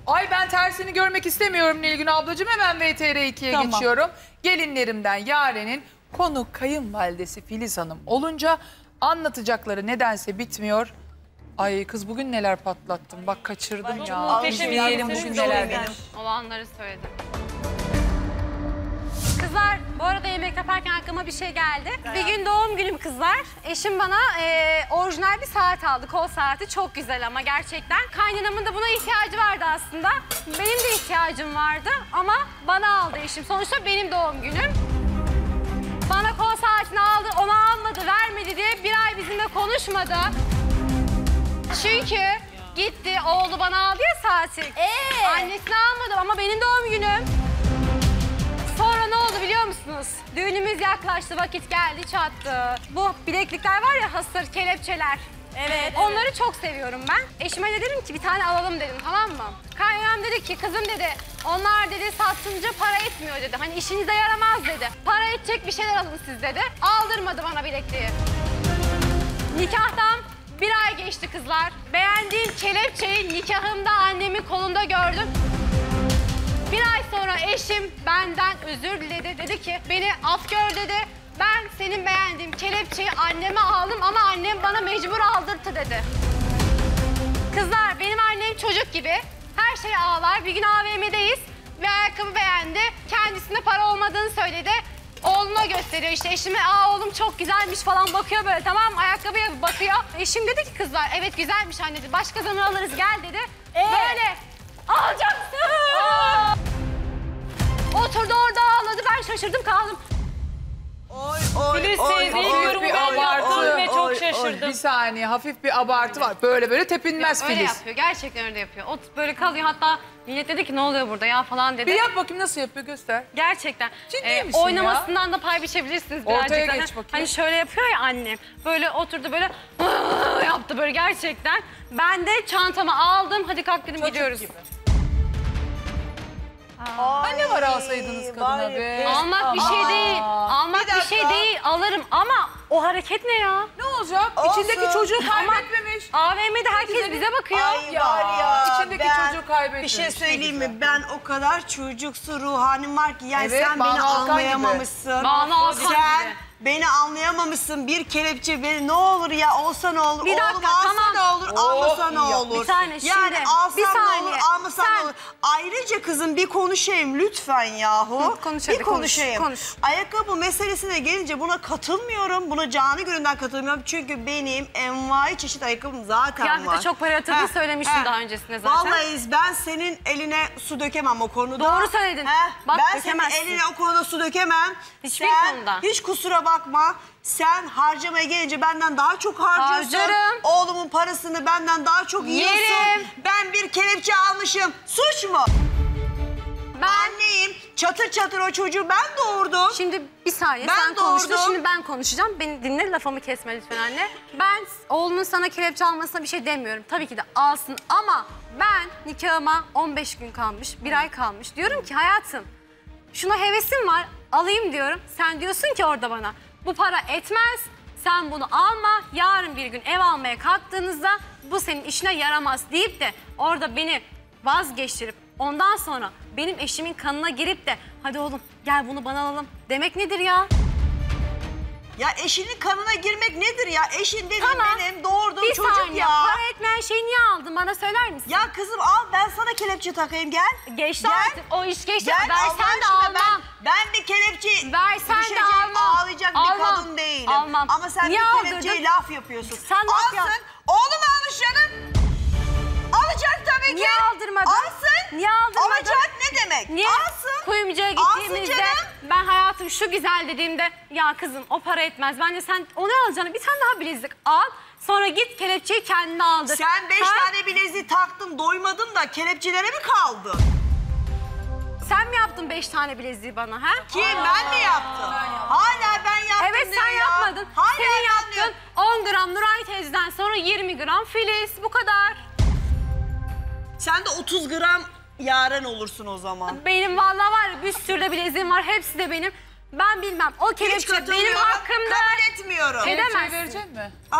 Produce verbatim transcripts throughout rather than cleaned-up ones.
Ay ben tersini görmek istemiyorum Nilgün ablacığım. Hemen V T R iki'ye Tamam. geçiyorum. Gelinlerimden Yaren'in konu kayınvalidesi Filiz Hanım olunca anlatacakları nedense bitmiyor. Ay kız bugün neler patlattım. Bak kaçırdım ya. muhteşem Dinleyelim bir bugün şey neler benim. demiş. Olanları söyledim. Kızlar, bu arada yemek yaparken aklıma bir şey geldi. Bir gün doğum günüm kızlar. Eşim bana e, orijinal bir saat aldı. Kol saati çok güzel ama gerçekten. Kaynanamın da buna ihtiyacı vardı aslında. Benim de ihtiyacım vardı ama bana aldı eşim. Sonuçta benim doğum günüm. Bana kol saatini aldı, onu almadı, vermedi diye bir ay bizimle konuşmadı. Çünkü gitti, oğlu bana aldı ya saati. Ee? Annesini almadı ama benim doğum günüm. Sonra ne oldu biliyor musunuz? Düğünümüz yaklaştı, vakit geldi, çattı. Bu bileklikler var ya, hasır, kelepçeler. Evet. Onları çok seviyorum ben. Eşime de dedim ki bir tane alalım dedim, tamam mı? Kaynanam dedi ki kızım dedi, onlar dedi sattınca para etmiyor dedi. Hani işinize yaramaz dedi. Para edecek bir şeyler alın siz dedi. Aldırmadı bana bilekliği. Nikahtan bir ay geçti kızlar. Beğendiğim kelepçeyi nikahımda annemin kolunda gördüm. Bir ay sonra eşim benden özür diledi. Dedi ki beni af gör dedi. Ben senin beğendiğin kelepçeyi anneme aldım ama annem bana mecbur aldırttı dedi. Kızlar benim annem çocuk gibi. Her şey ağlar. Bir gün A V M'deyiz. Bir ayakkabı beğendi. Kendisine para olmadığını söyledi. Oğluna gösteriyor işte eşime. Aa oğlum çok güzelmiş falan bakıyor böyle, tamam mı? Ayakkabıya bakıyor. Eşim dedi ki kızlar evet güzelmiş anne dedi. Başka zaman alırız gel dedi. Ee? Böyle alacaksın. Aa! Oturdu orada ağladı, ben şaşırdım kaldım. Oy oy Filiz oy teyzeyi oy, yorumu bir ben abartı. yaptım ve çok Oy, oy. şaşırdım. Bir saniye hafif bir abartı var. Böyle böyle tepinmez Öyle Filiz. yapıyor, gerçekten öyle yapıyor. O böyle kalıyor, hatta millet dedi ki ne oluyor burada ya falan dedi. Bir yap bakayım nasıl yapıyor göster. Gerçekten. Ciddi misin oynamasından da pay biçebilirsiniz birazcık. Ortaya Hani- geç bakayım. Hani şöyle yapıyor ya annem. Böyle oturdu böyle yaptı böyle gerçekten. Ben de çantamı aldım. Hadi kalk dedim, Çocuk gidiyoruz. gibi. Ay, Ne var alsaydınız kadına var ya, be? pes- Almak bir şey Aa. değil. Almak Bir bir, şey dakika. değil. Alırım ama o hareket ne ya? Ne olacak? Olsun. İçindeki çocuğu kaybetmemiş. A V M'de herkes bize bakıyor. Ay Ya, var ya, içindeki ben çocuğu kaybetmemiş, bir şey ne söyleyeyim güzel. mi? Ben o kadar çocuksu ruhanim var ki yani Evet, sen Banu beni Alkan gibi. anlayamamışsın. Banu Alkan Sen gibi. beni anlayamamışsın. Bir kelepçe beni ne olur ya, olsa ne olur, Bir dakika, oğlum alsa tamam. ne olur, Oh, almasa ne iyi yap. olur. Bir tane yani şimdi, alsam bir ne saniye. olur, almasam Sen- ne olur. Ayrıca kızım bir konuşayım lütfen yahu. Hı, konuş hadi, bir konuş, konuşayım. konuş. Ayakkabı meselesine gelince buna katılmıyorum. Buna canı gönülden katılmıyorum. Çünkü benim envai çeşit ayakkabım zaten Kıyafete var. çok para yatırdığını Heh, söylemiştin heh. daha öncesinde zaten. Vallahi ben senin eline su dökemem o konuda. Doğru söyledin. Bak, ben senin dökemezsin. eline o konuda su dökemem. Hiçbir Sen konuda. hiç kusura bakma. Sen harcamaya gelince benden daha çok harcıyorsun. Harcarım. Oğlumun parasını benden daha çok yiyorsun. Yerim. Ben bir kelepçe almışım. Suç mu? Ben Anneyim. Çatır çatır o çocuğu ben doğurdum. Şimdi bir saniye Ben sen konuştun, doğurdum. şimdi ben konuşacağım. Beni dinle, lafımı kesme lütfen anne. Ben oğlumun sana kelepçe almasına bir şey demiyorum. Tabii ki de alsın ama ben nikahıma on beş gün kalmış, bir ay kalmış. Diyorum ki hayatım şuna hevesim var, alayım diyorum. Sen diyorsun ki orada bana bu para etmez, sen bunu alma. Yarın bir gün ev almaya kalktığınızda bu senin işine yaramaz deyip de orada beni vazgeçirip ondan sonra benim eşimin kanına girip de hadi oğlum gel bunu bana alalım demek nedir ya? Ya eşinin kanına girmek nedir ya? Eşin dediğin Tamam. benim doğurduğum Bir çocuk saniye, ya. para etmeyen şeyi niye aldın bana söyler misin? Ya kızım al ben sana kelepçe takayım gel. Geçti Gel. artık, o iş geçti. Gel Allah Versen de aşkına, almam. ben, ben bir kelepçe Versen de düşecek, almam. ağlayacak bir Almam. kadın değilim. Almam. Ama sen Niye bir kelepçeye aldırdın? laf yapıyorsun. Sen laf Alsın. yap. Oğlum almış canım. Alacak tabii ki. Niye aldırmadın? Alsın. Niye aldırmadın? Alacak ne demek? Niye? Alsın. Kuyumcuya Alsın gittiğimizde canım. ben hayatım şu güzel dediğimde ya kızım o para etmez. Bence sen onu alacağını bir tane daha bilezik al. Sonra git kelepçeyi kendine aldır. Sen beş Ha? tane bileziği taktın doymadın da kelepçelere mi kaldın? Sen mi yaptın beş tane bileziği bana ha? Kim ben mi yaptım? Hala ben yaptım Evet diyor sen ya. yapmadın. Hala Senin ben yaptın diyorum. on gram Nuray teyzeden sonra yirmi gram Filiz bu kadar. Sen de otuz gram Yaren olursun o zaman. Benim vallahi var ya bir sürü de bileziğim var hepsi de benim. Ben bilmem o Hiç kelepçe benim katılmıyorum, hakkımda. kabul etmiyorum. Edemezsin. Kelepçeyi verecek mi? Al.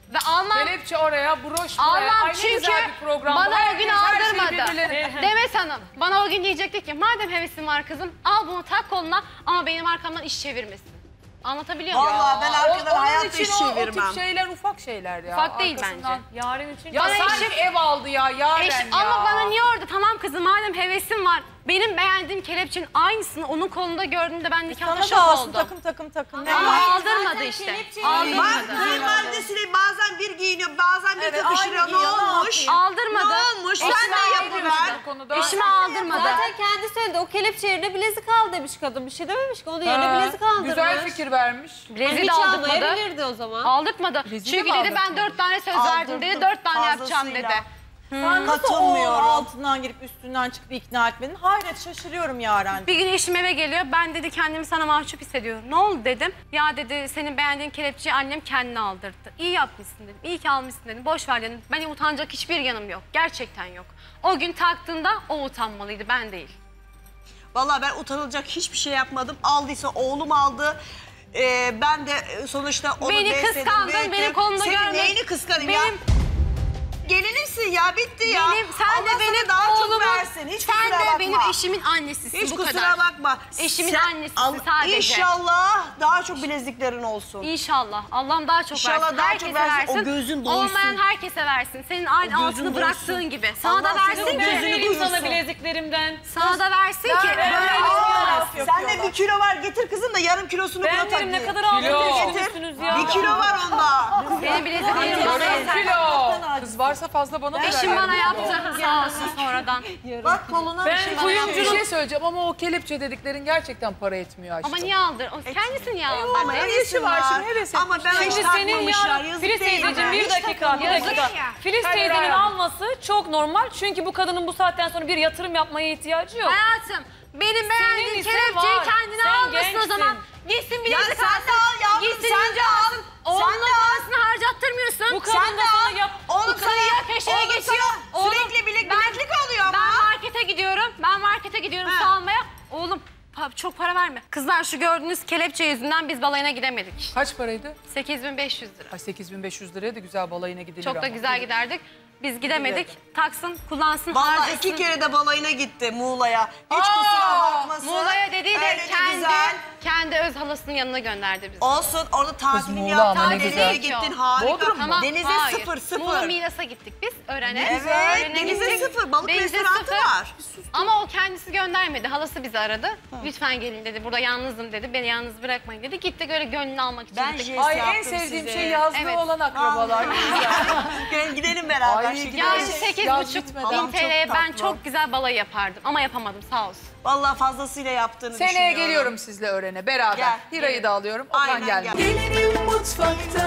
Ve almam. Kelepçe oraya, broş buraya. Ay Almam ne çünkü güzel bir program. bana o Herkes gün her şeyi aldırmadı. birbirlerine- Demet Hanım bana o gün diyecekti ki madem hevesin var kızım al bunu tak koluna ama benim arkamdan iş çevirmesin. Anlatabiliyor muyum? Vallahi ben Aa, arkadan onun hayatta için iş o, o çevirmem. tip şeyler ufak şeyler ya. Ufak değil Arkasından- bence. Yarın için Ya Bana sanki eşim- ev aldı ya Yaren Eş, ya. ama bana niye orada tamam kızım madem hevesin var benim beğendiğim kelepçenin aynısını onun kolunda gördüğümde ben nikahta Sana şok da alsın oldum. takım takım takım. Ne Ama var? aldırmadı işte. Bak Aldırmadı. kayınvalidesine bazen bir giyiniyor, bazen bir Evet, takıştırıyor. aynı Ne giyiyor, ne olmuş? Aldırmadı. Ne olmuş? Sen Eşime de aldırmadı. yapıver. Bu konuda. Eşime aldırmadı. Zaten kendi söyledi. O kelepçe yerine bilezik al demiş kadın. Bir şey dememiş ki. Onun yerine Ha, bilezik aldırmış. güzel fikir vermiş. Bileziği Hiç de aldırmadı. almayabilirdi o zaman. Aldırtmadı. Bileziği Çünkü mi dedi ben aldırtmadı? dört tane söz verdim dedi. Dört tane yapacağım Fazlasıyla. dedi. Sen nasıl o Katılmıyorum. altından girip üstünden çıkıp ikna etmedin? Hayret şaşırıyorum Yaren. Bir gün eşim eve geliyor. Ben dedi kendimi sana mahcup hissediyorum. Ne oldu dedim. Ya dedi senin beğendiğin kelepçeyi annem kendine aldırdı. İyi yapmışsın dedim. İyi ki almışsın dedim. Boş ver dedim. Benim utanacak hiçbir yanım yok. Gerçekten yok. O gün taktığında o utanmalıydı ben değil. Vallahi ben utanılacak hiçbir şey yapmadım. Aldıysa oğlum aldı. Ee, ben de sonuçta onu Beni besledim, kıskandın, büyüttüm. benim kolumda Senin görmek- neyini kıskanayım ya? Benim- Gelinimsin ya, bitti ya. Benim, sen Allah de sana benim daha çok oğlumun, versin. Hiç sen kusura de bakma. benim eşimin annesisin Hiç bu kusura kadar. bakma. Eşimin Sen- annesisin Al- sadece. İnşallah daha çok bileziklerin olsun. İnşallah. Allah'ım daha çok İnşallah versin. daha herkese çok versin, o gözün doysun. Olmayan herkese versin. Senin aynı O gözün altını doysun. bıraktığın gibi. Sana Allah da senin versin gözünü ki. Ben vereyim sana duyursun. bileziklerimden. Sana da versin ki. ben- Böyle ben- olmaz. Sen de bir kilo var, getir kızım da yarım kilosunu buna Ben verim ne takayım. kadar Kilo. aldığını düşünürsünüz ya. Bir kilo var onda. Benim bileziklerim Yarım var. kilo. Kız varsa fazla bana da ver. Eşim bana yaptı sağ olsun sonradan. Bak koluna Ben bir şey Bir kuyumculuk şey söyleyeceğim ama o kelepçe dediklerin gerçekten para etmiyor aşkım. Ama niye aldır? O kendisi niye Ama aldırdı? hevesi var, şimdi heves Ama ben hiç Şimdi senin takmamışlar. yarın Yazık Filiz değil mi? teyzeciğim bir Hiç dakika, bir Yazık dakika. ya. Filiz Hayır, teyzenin hayır. alması çok normal çünkü bu kadının bu saatten sonra bir yatırım yapmaya ihtiyacı yok. Hayatım benim beğendiğim ise kelepçeyi var. kendine Sen almasın o gençsin. zaman. Gitsin bir Ya bilezik sen de al yavrum, Gitsin sen ince de al. alsın. Oğlunun Sen de al. parasını harcattırmıyorsun. Bu kadın Sen da de sana al. yap. Oğlum Bu kadın sana ya köşeye oğlum geçiyor. sana Oğlum, sürekli bilek, ben- bileklik alıyor ama. Ben markete gidiyorum. Ben markete gidiyorum Ha. su almaya. Oğlum pa- çok para verme. Kızlar şu gördüğünüz kelepçe yüzünden biz balayına gidemedik. Kaç paraydı? sekiz bin beş yüz lira. Ay sekiz bin beş yüz liraya da güzel balayına gidilir Çok da ama. güzel giderdik. Biz gidemedik. Taksın, kullansın, Vallahi harcasın. iki kere de balayına gitti Muğla'ya. Hiç Aa, kusura bakmasın. Muğla'ya dediği de Öyle kendi, güzel. kendi öz halasının yanına gönderdi bizi. Olsun, orada tatilini Muğla ama yaptın, ne denize güzel. gittin, harika. Bodrum mu? Tamam, Denize hayır. sıfır, sıfır. Muğla Milas'a gittik biz Ören'e. Evet, Ören'e denize gittik. sıfır, balık Denize restoranı sıfır. var. Ama o kendisi göndermedi. Halası bizi aradı. Lütfen gelin dedi. Burada yalnızım dedi. Beni yalnız bırakmayın dedi. Gittik öyle gönlünü almak için Ben gittik. jest Ay en yaptım sevdiğim size. şey yazlığı Evet. olan akrabalar. Ne güzel. Gel gidelim beraber. Ay, şimdi. Yani Yaz sekiz buçuk bitmeden. bin Allah'ım T L'ye çok ben tatlı. çok güzel balayı yapardım. Ama yapamadım sağ olsun. Vallahi fazlasıyla yaptığını Seneye düşünüyorum. geliyorum sizle öğrene beraber. Gel, Hira'yı gelin. da alıyorum. Okan Aynen, geldi. gel. Gelirim mutfakta